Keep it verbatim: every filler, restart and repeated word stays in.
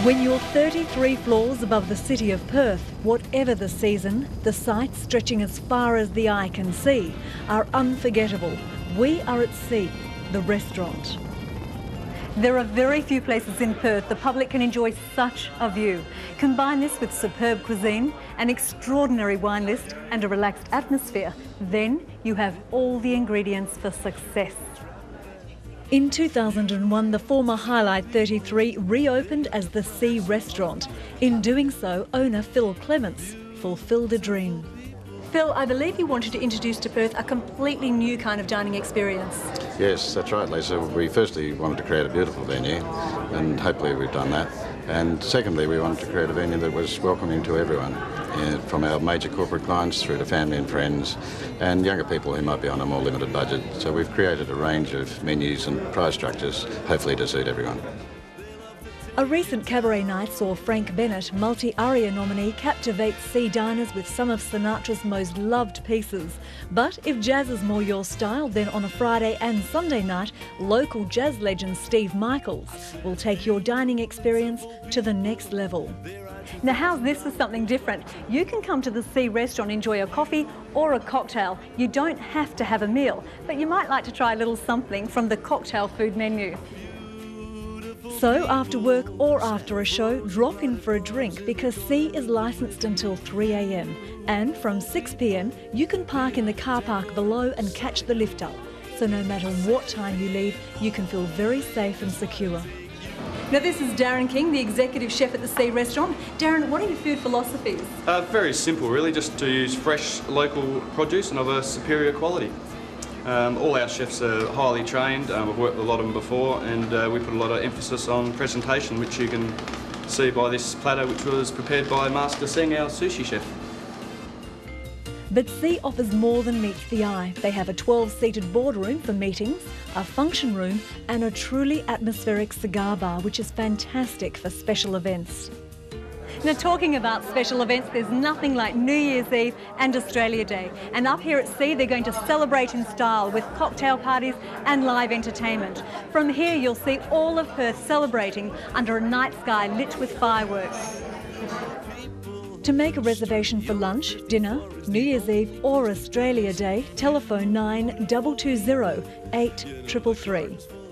When you're thirty-three floors above the city of Perth, whatever the season, the sights stretching as far as the eye can see are unforgettable. We are at Sea, the restaurant. There are very few places in Perth the public can enjoy such a view. Combine this with superb cuisine, an extraordinary wine list and a relaxed atmosphere, then you have all the ingredients for success. In two thousand one, the former Highlight thirty-three reopened as the Sea Restaurant. In doing so, owner Phil Clements fulfilled a dream. Phil, I believe you wanted to introduce to Perth a completely new kind of dining experience. Yes, that's right, Lisa. We firstly wanted to create a beautiful venue, and hopefully we've done that. And secondly, we wanted to create a venue that was welcoming to everyone, uh, from our major corporate clients through to family and friends, and younger people who might be on a more limited budget. So we've created a range of menus and price structures, hopefully to suit everyone. A recent cabaret night saw Frank Bennett, multi-ARIA nominee, captivate Sea diners with some of Sinatra's most loved pieces. But if jazz is more your style, then on a Friday and Sunday night, local jazz legend Steve Michaels will take your dining experience to the next level. Now, how's this for something different? You can come to the Sea Restaurant, enjoy a coffee or a cocktail. You don't have to have a meal, but you might like to try a little something from the cocktail food menu. So after work or after a show, drop in for a drink because Sea is licensed until three a m and from six p m you can park in the car park below and catch the lift up. So no matter what time you leave, you can feel very safe and secure. Now this is Darren King, the executive chef at the Sea Restaurant. Darren, what are your food philosophies? Uh, very simple really, just to use fresh local produce and of a superior quality. Um, all our chefs are highly trained, um, we've worked with a lot of them before, and uh, we put a lot of emphasis on presentation, which you can see by this platter, which was prepared by Master Singh, our sushi chef. But Sea offers more than meets the eye. They have a twelve-seated boardroom for meetings, a function room and a truly atmospheric cigar bar, which is fantastic for special events. Now, talking about special events, there's nothing like New Year's Eve and Australia Day. And up here at Sea, they're going to celebrate in style with cocktail parties and live entertainment. From here, you'll see all of Perth celebrating under a night sky lit with fireworks. To make a reservation for lunch, dinner, New Year's Eve or Australia Day, telephone nine two two zero eight three three three.